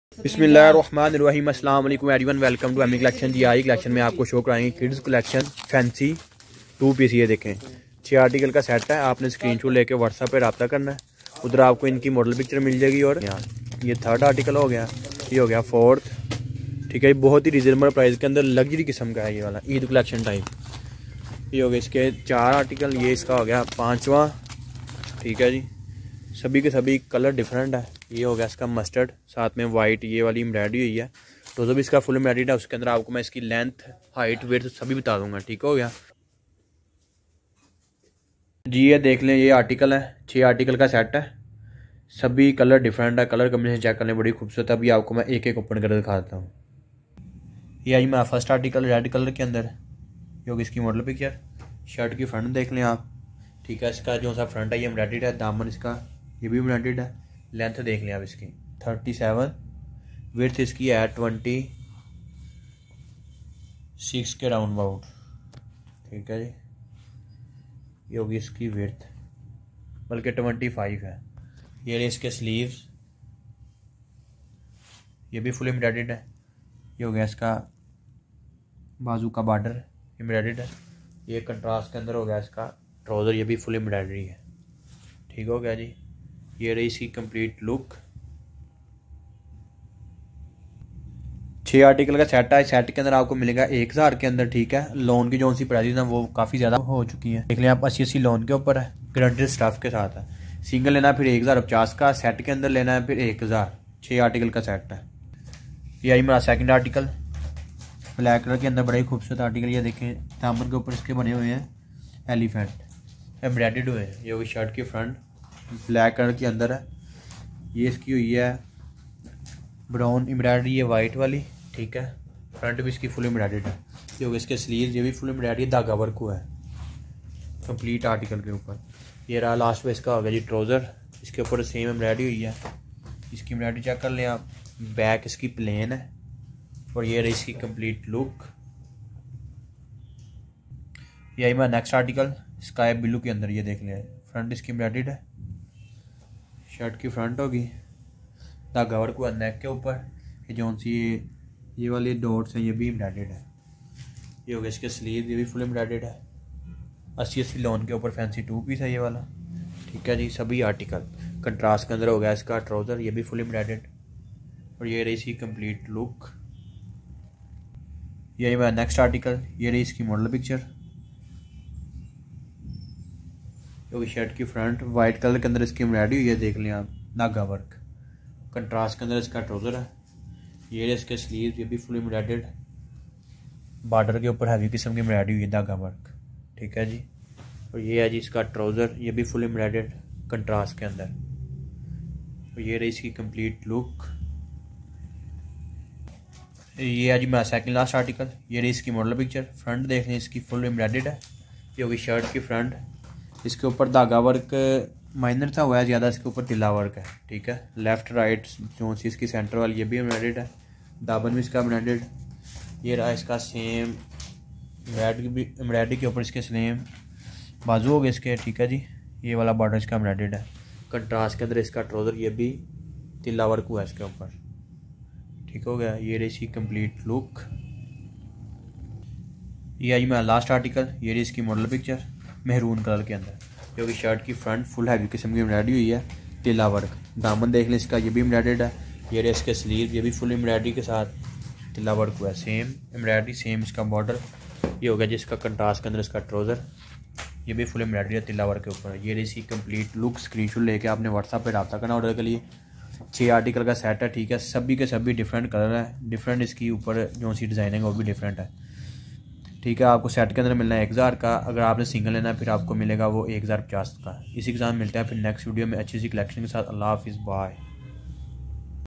बिस्मिल्लाहिर्रहमानिर्रहीम अस्सलाम वालेकुम everyone, welcome to Amy collection. जी आई कलेक्शन में आपको शो कराएंगे किड्स कलेक्शन फैंसी 2 पीस। ये देखें 6 आर्टिकल का सेट है। आपने स्क्रीनशॉट लेके व्हाट्सएप पे रब्ता करना है, उधर आपको इनकी मॉडल पिक्चर मिल जाएगी। और यहाँ ये 3rd आर्टिकल हो गया, ये हो गया 4th। ठीक है, बहुत ही रिजनेबल प्राइस के अंदर लग्जरी किस्म का है ये वाला ईद कलेक्शन टाइप। ये हो गया इसके 4 आर्टिकल, ये इसका हो गया 5वां। ठीक है जी, सभी के सभी कलर डिफरेंट है। ये हो गया इसका मस्टर्ड, साथ में वाइट ये वाली एम्ब्रॉयडरी हुई है। तो जो भी इसका फुल एम्ब्रॉयडरी है उसके अंदर आपको मैं इसकी लेंथ, हाइट, वेट सभी बता दूंगा। ठीक हो गया जी। ये देख लें, ये आर्टिकल है, 6 आर्टिकल का सेट है। सभी कलर डिफरेंट है, कलर कम्बिनेशन चेक करने बड़ी खूबसूरत है। अभी आपको मैं एक एक ओपन कर दिखाता हूँ। ये आई मैं फर्स्ट आर्टिकल रेड कलर के अंदर, ये होगी इसकी मॉडल पिक्चर। शर्ट की फ्रंट देख लें आप। ठीक है, इसका जो सा फ्रंट है ये एम्ब्रॉयडर्ड है, दामन इसका ये भी एम्ब्रॉयडर्ड है। लेंथ देख लें आप इसकी 37, विड्थ इसकी है 26 के राउंड अबाउट। ठीक है जी, ये होगी इसकी विड्थ, बल्कि 25 है। ये रहे इसके स्लीव्स, ये भी फुल एम्ब्रॉयडर्ड है। ये हो गया इसका बाजू का बॉर्डर एम्ब्रॉयडर्ड है। ये कंट्रास्ट के अंदर हो गया इसका ट्राउज़र, ये भी फुल एम्ब्रॉयडरी है। ठीक हो गया जी। ये रही इसकी कंप्लीट लुक। 6 आर्टिकल का सेट है। सेट के अंदर आपको मिलेगा 1000 के अंदर। ठीक है, लोन की जो सी प्राइस है वो काफ़ी ज़्यादा हो चुकी है। देख लें आप, 80 लोन के ऊपर है, गारंटेड स्टाफ के साथ है। सिंगल लेना है फिर 1050 का, सेट के अंदर लेना है फिर 1000। 6 आर्टिकल का सेट है। ये आई मेरा सेकंड आर्टिकल, ब्लैक कलर के अंदर बड़ा ही खूबसूरत आर्टिकल। ये देखें, दामन के ऊपर इसके बने हुए हैं एलिफेंट एम्ब्रॉयडर्ड हुए हैं। ये होगी शर्ट की फ्रंट, ब्लैक कलर के अंदर है। ये इसकी हुई है ब्राउन एम्ब्रॉयडरी, ये वाइट वाली। ठीक है, फ्रंट भी इसकी फुल एम्ब्रॉयडर्ड है। ये होगा इसके स्लीव्स, ये भी फुल एम्ब्रॉयडरी, धागा वर्क हुआ है कंप्लीट आर्टिकल के ऊपर। ये रहा लास्ट में इसका हो गया जी ट्राउज़र, इसके ऊपर सेम एम्ब्रॉयडरी हुई है। इसकी एम्ब्रॉयडरी चेक कर लें आप। बैक इसकी प्लेन है और ये रही इसकी कंप्लीट लुक। ये आई मेरा नेक्स्ट आर्टिकल स्काई ब्लू के अंदर। ये देख लें, फ्रंट इसकी एम्ब्रॉयडर्ड है, शर्ट की फ्रंट होगी, धागा वर्क हुआ नेक के ऊपर। ये जो सी ये वाले डॉट्स हैं ये भी एम्ब्रॉयडर्ड है। ये हो गया इसके स्लीव, ये भी फुल एम्ब्रॉयडर्ड है। 80 लोन के ऊपर फैंसी 2 पीस है ये वाला। ठीक है जी, सभी आर्टिकल कंट्रास्ट के अंदर हो गया इसका ट्राउज़र, ये भी फुल एम्ब्रॉयडर्ड। और ये रही इसकी कंप्लीट लुक। ये मेरा नेक्स्ट आर्टिकल, ये रही इसकी मॉडल पिक्चर। क्योंकि शर्ट की फ्रंट वाइट कलर के अंदर इसकी एम्ब्रॉयडरी हुई है, देख लें आप, नागा वर्क। कंट्रास्ट के अंदर इसका ट्राउज़र है। ये इसके स्लीव्स, ये भी फुल एम्ब्रॉयडर्ड, बॉर्डर के ऊपर हैवी किस्म की एम्ब्रॉयडरी हुई है, धागा वर्क। ठीक है जी। और ये है जी इसका ट्राउज़र, ये भी फुल एम्ब्रॉयडर्ड कंट्रास्ट के अंदर। और ये रही इसकी कंप्लीट लुक। ये है जी मेरा सेकंड लास्ट आर्टिकल, ये रही इसकी मॉडल पिक्चर। फ्रंट देख लें इसकी फुल एम्ब्रॉयडर्ड है। ये होगी शर्ट की फ्रंट, इसके ऊपर धागा वर्क माइनर था हुआ है ज़्यादा, इसके ऊपर तिल्ला वर्क है। ठीक है, लेफ्ट राइट जो सी इसकी सेंटर वाली ये भी एम्ब्रॉयडर्ड है, दामन भी इसका एम्ब्रॉयडर्ड। ये रहा इसका सेम एम्ब्रॉयडरी के ऊपर इसके सेम बाजू हो गए इसके। ठीक है जी, ये वाला बॉर्डर इसका एम्ब्रॉयडर्ड है। कंट्रास्ट के अंदर इसका ट्राउज़र, ये भी तिल्ला वर्क हुआ है इसके ऊपर। ठीक हो गया, ये रही इसकी कंप्लीट लुक। ये आई मेरा लास्ट आर्टिकल, ये रही इसकी मॉडल पिक्चर मेहरून कलर के अंदर। जो कि शर्ट की फ्रंट फुल हैवी किस्म की एम्ब्रॉयडरी हुई है, तिल्ला वर्क। दामन देख लें इसका, ये भी एम्ब्रॉयडर्ड है। ये रहे इसके स्लीव, ये भी फुल एम्ब्रॉयडरी के साथ तिल्ला वर्क हुआ है, सेम एम्ब्रॉयडरी, सेम इसका बॉर्डर। ये हो गया जिसका कंट्रास्ट के अंदर इसका ट्राउज़र, ये भी फुल एम्ब्रॉयडरी है तिल्ला वर्क के ऊपर। ये रही इसकी कंप्लीट लुक। स्क्रीनशॉट लेके आपने व्हाट्सएप पे रब्ता करना ऑर्डर के लिए। 6 आर्टिकल का सेट है। ठीक है, सभी के सभी डिफरेंट कलर है, डिफरेंट इसकी ऊपर जो सी डिज़ाइनिंग है वो भी डिफरेंट है। ठीक है, आपको सेट के अंदर मिलना है 1000 का। अगर आपने सिंगल लेना है फिर आपको मिलेगा वो 1050 का। इसी के साथ मिलते हैं फिर नेक्स्ट वीडियो में अच्छी सी कलेक्शन के साथ। अल्लाह हाफिज़, बाय।